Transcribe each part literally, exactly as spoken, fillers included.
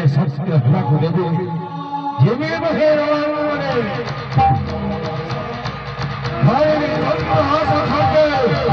सत्य हलाको देवे जेमे बहे रवाने भाई ने तो हाथ खाके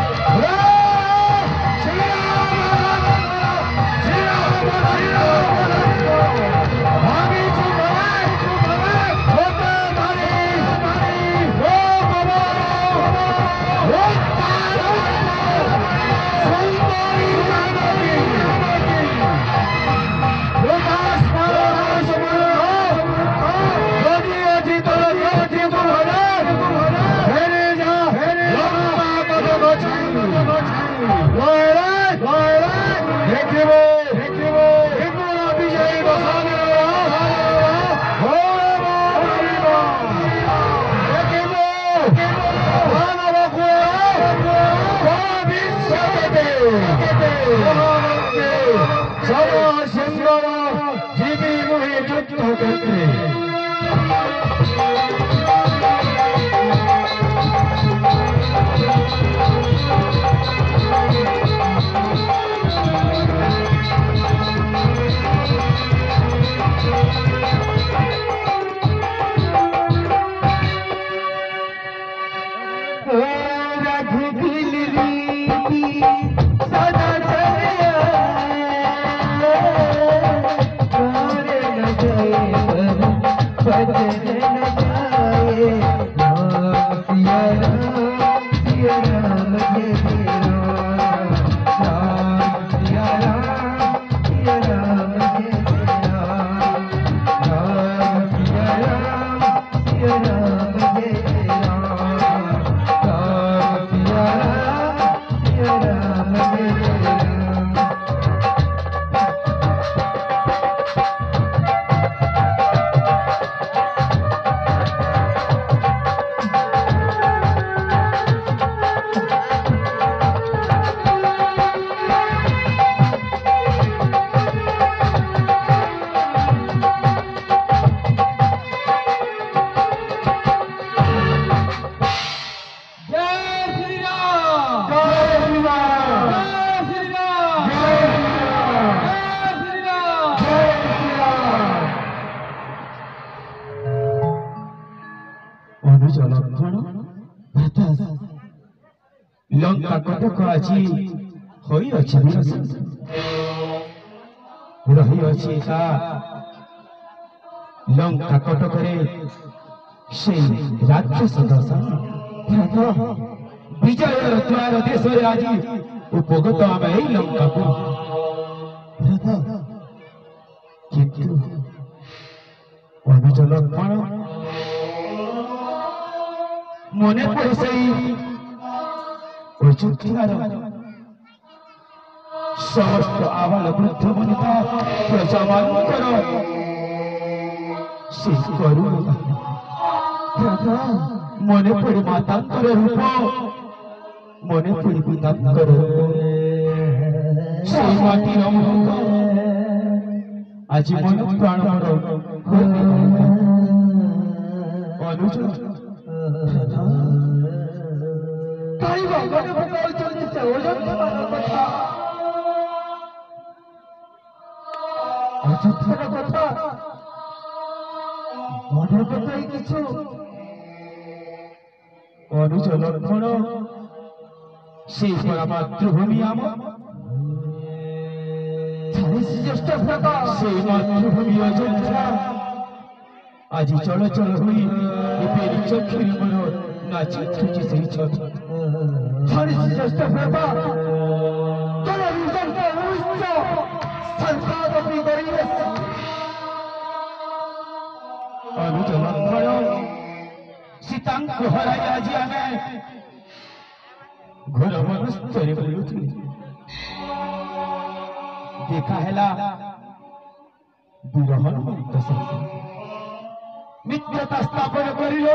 लंका कटक आज होई अछि रही अछि का लंका कटक रे से राक्षस दर्शन विजय द्वार देश रे आज उपगत आम एई लंका को किंतु अनुज लक्ष्मण मने पड़े सही समस्त आबाल वृद्ध वनिता प्रजावानकर से करुण मने पड़े मातांकर रूप मने पड़े पितांकर से माटी आज मन प्राण अनुज अनुज लक्ष्मण से मातृभूमि आम से मातृभूमि अयोध्या आज चल चल हुई चक्षु मन नाची तुझी से छत छाड़ी श्रेष्ठ भ्राता चल विजन का उच्च संसार अपनी करिए अनुज लक्ष्मण सीतांग को हराई आज आमे घोर मनस्तरे बोलुथि देखा हैला विरह हनुमंत मित्रता स्थापन करिलो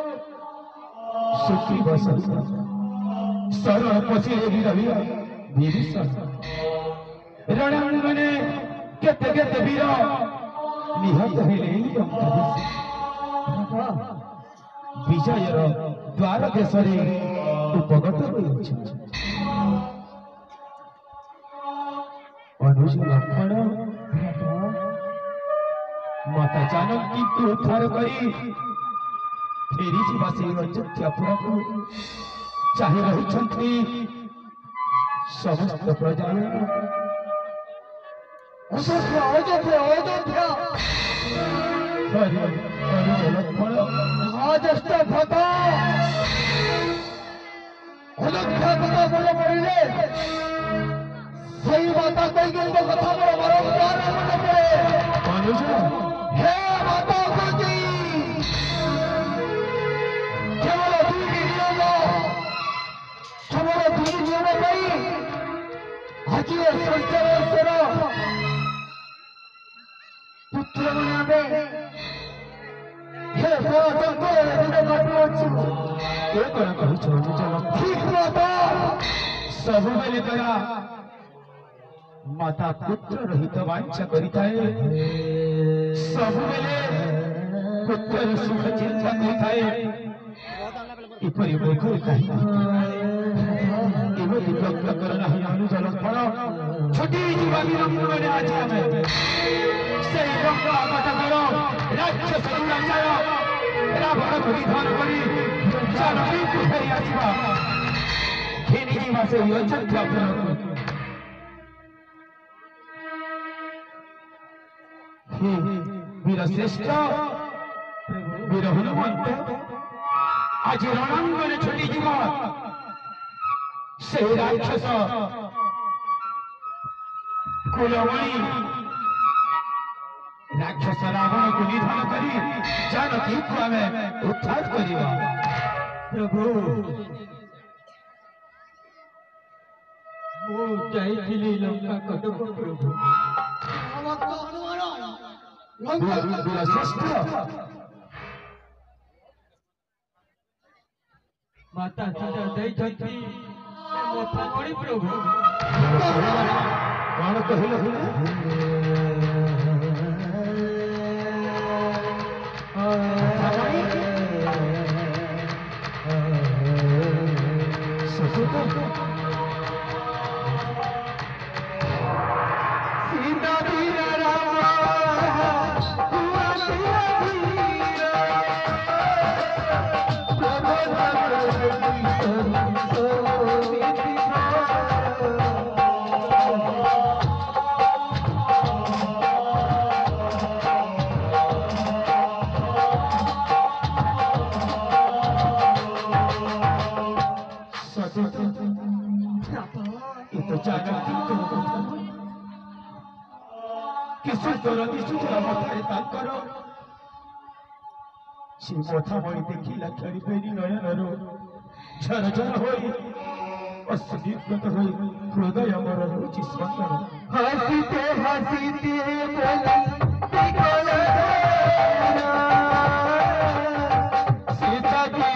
सुखी बसंत सरल पछिले विरही विभीषण रणांगने केते केते वीर निहत हेले विजयर द्वार देश उपगत होइछि अनुज लक्ष्मण माता जानकी को उद्धार करी फेरी जीवा से अयोध्यापुर को चाहे रही समस्त प्रजा अयोध्या अयोध्या अयोध्या महाज्येष्ठ भ्राता अयोध्या कथा बोले पड़े सही माता कही कथा बोलो बारंबार मने पड़े हे माता जी केवल दुई नियम केवल दुई नियम पाई आज ये संसार पुत्र मने हे जंगल दिन काटुअछु ए करा कहू छ चलो ठीक माता सब बेले करा माता पुत्र रहित वांछा करिताए सब बेले पुत्र सुख चिंता करिताए इपरि मुखर कहि एवं विभक्त करना ही अनुजल फल छोटी जीवा विलंबने आज हमें से रंगा कट करो राक्षस दुराचार रावण परिधान करी जानकी को फेरी आसीबा खेनी जीवा से अयोध्या पुर वीर श्रेष्ठ वीर हनुमंत आज रणांगने छुटी जीव से राक्षस कुलमणि राक्षस रावण को निधन करी जानकी को आमे उद्धार करिबा प्रभु मो जाइथिली लंका कटक प्रभु वीर श्रेष्ठ माता सीता दैथी मथा पड़ी प्रभु कौन कहले सीता धीरा रामा मथामणि देखिला खेली फेरी नयनर झर झर होई अस्निग्ध होई हृदय मोर रुचि स्पंदन हसीते हसीते बोली सीता की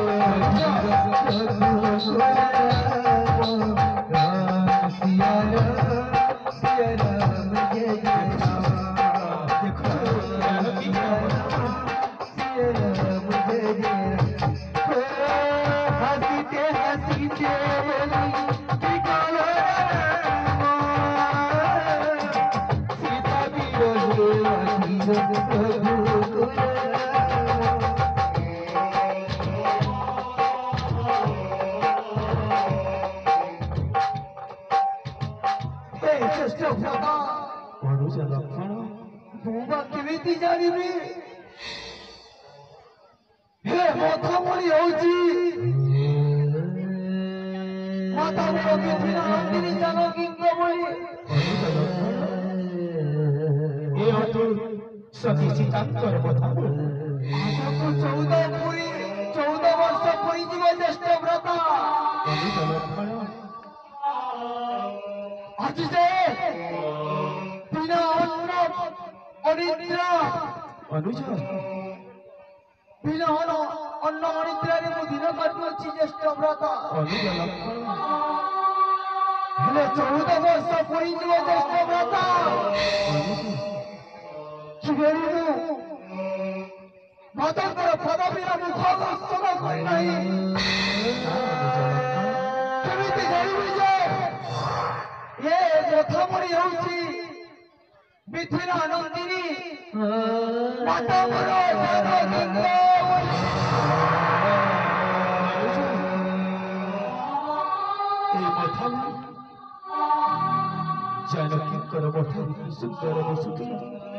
सती सीतांकर बता चौदह पूरी चौदह वर्ष पूरी जीव ज्येष्ठ व्रता आज से बिना अन्न अनिद्रा अनुज बिना अन्न अनिद्रा रे मु दिन काटुछि ज्येष्ठ व्रता अनुज लक्षण हेले चौदह वर्ष पूरी जीव ज्येष्ठ व्रता मातांकर पदवीर मुख दर्शन करनाई केमिति जानिबि जे ए मथामणि होउछि मिथिला नंदिनी माता मोरो जननी এই কথা জানকীଙ୍କର ମଥାରେ ସୁନ୍ଦର ବସୁଥିଲା।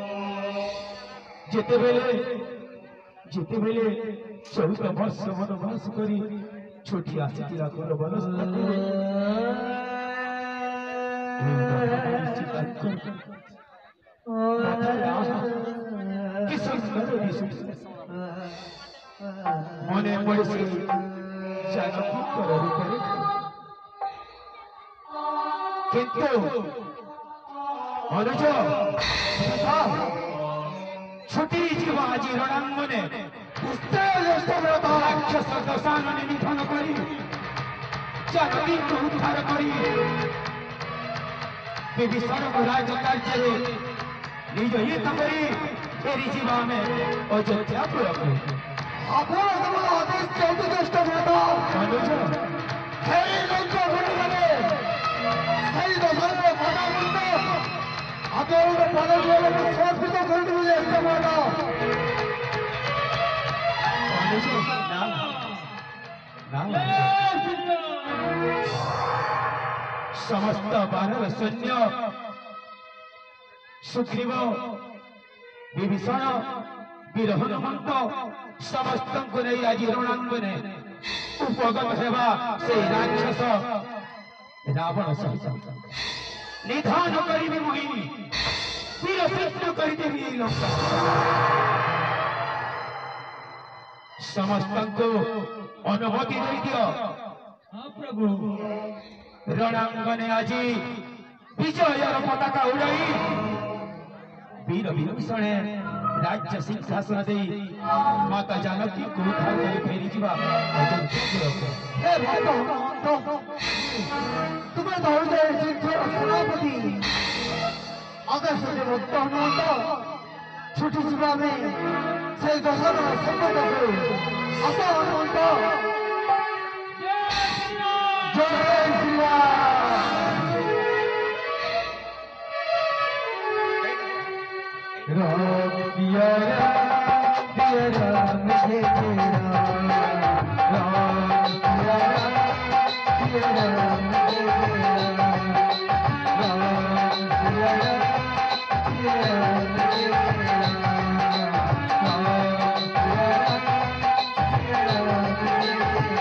ଯେତେବେଳେ ଯେତେବେଳେ ଚଉଦ ବର୍ଷ ବନବାସ କରି ଛୁଟି ଆସିଥିଲା ଘର ବନସ୍ଥାନରେ କି ସୁନ୍ଦର ଦିଶୁଥିଲା। ମନେ ପଡେ ସେ ଜାନକୀଙ୍କର ରୂପରେ। কিন্তু অনুজ ছুটি ଯିବା ଆଜି ରଣାଙ୍ଗନେ ରାକ୍ଷସ ଦଶାନନେ ନିଧନ କରି ଜାନକୀଙ୍କୁ ଉଦ୍ଧାର କରି ବିଭୀଷଣକୁ ରାଜ କାର୍ଯ୍ୟରେ ନିୟୋଜିତ କରି ଫେରି ଯିବା ଆମେ ଅଯୋଧ୍ୟାପୁରକୁ। ଆପଣ କେବଳ ଆଦେଶ କେଉଁଠି ଚେଷ୍ଟ ଅନୁଜ ହେଇ ଲଙ୍କା ଘଟିଗଲେ ସେଇ ଦଶରଥ କଥା ମୁଣ୍ଡ ଆପଣଙ୍କ ପରଜୀବନକୁ ସମର୍ପିତ କରିଦେବି ଏସ୍ତମାଦ। ଅନୁଜ ନା ନା ସମସ୍ତ ବାନର ସୈନ୍ୟ ସୁଗ୍ରୀବ ବିଭୀଷଣ ବୀର ହନୁମନ୍ତ ସମସ୍ତଙ୍କୁ ନେଇ ଆଜି ରଣାଙ୍ଗନେ ଉପଗତ ହେବା ସେଇ ରାକ୍ଷସ ରାବଣ ସହିତ ନିଧନ କରିବି ମୁହିଁ ବୀରଶିଷ୍ୟ କରିଦେବି ଏଇ ଲଙ୍କା। ସମସ୍ତଙ୍କୁ ଅନୁମତି ଦେଇଦିଅ ପ୍ରଭୁ। ରଣାଙ୍ଗନେ ଆଜି ବିଜୟର ପତାକା ଉଡ଼ାଇ ବୀର ବିଭୀଷଣେ ରାଜ୍ୟ ସିଂହାସନ ଦେଇ ମାତା ଜାନକୀଙ୍କୁ ଉଦ୍ଧାର କରି ଫେରିଯିବା ଅଯୋଧ୍ୟାପୁରକୁ। हे भक्त तुम्हें दौड़ सिद्धर सेनापति आकाश से भक्त हनुमंत छुटी जीवा में से दशरथ संकट को आस हनुमंत जय श्री राम राम पिया राम पिया राम हे तेरा राम पिया राम पिया राम हे तेरा राम पिया राम पिया राम हे तेरा राम पिया राम पिया राम हे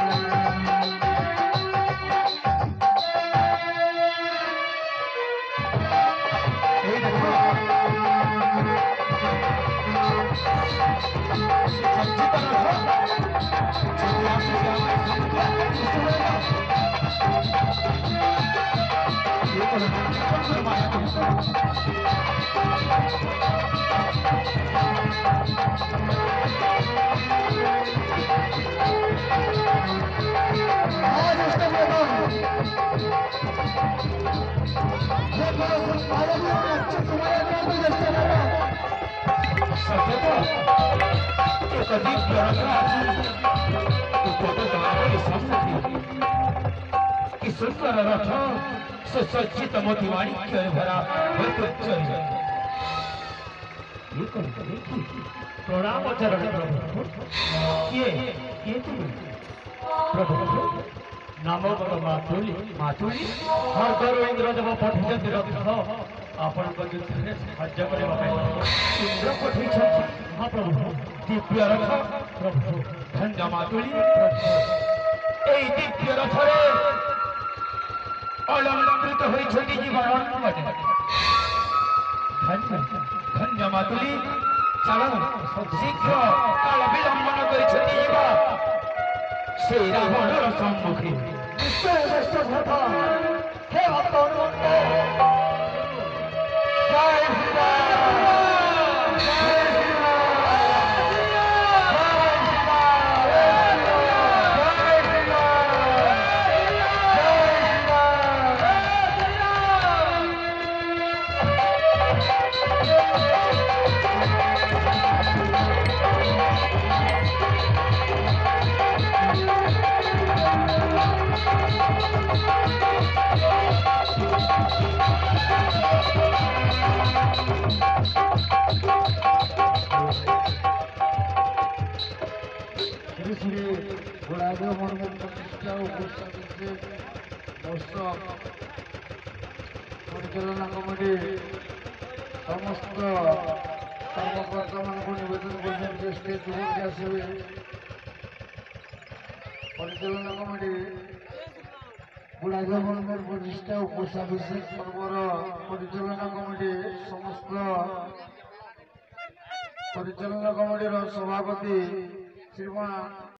सुंदर रथ सुसज्जित मोतिमाणिक्य भरा प्रणाम चरण प्रभु। किए किए तुम प्रभु नाम बर मातुली मातुली हर गरु इंद्र देव पठित रथ आपणक युद्ध साहाଯ୍य करने इंद्र पठित महाप्रभु दिव्य रथ प्रभु धन्य मातुली प्रभु এই दिव्य रथरे अलंकृत होती जीवन धन्य धन्य मातुली चलो शीघ्र काल विलंबन कर से रावण सम्मुखी निश्चय श्रेष्ठ भ्राता हे भक्त हनुमंत जय श्री राम जय श्री राम बुढ़ादेव मंदिर प्रतिष्ठा उपस्थित महोत्सव परिचालना कमिटी समस्त कर्मकर्ता मान को निवेदन कर स्टेज उपरके आसवे परिचालना कमिटी बुढ़ादेव मंदिर प्रतिष्ठा उपस्थित पर्वर परिचालना कमिटी समस्त परिचालना कमिटी सभापति श्रीमान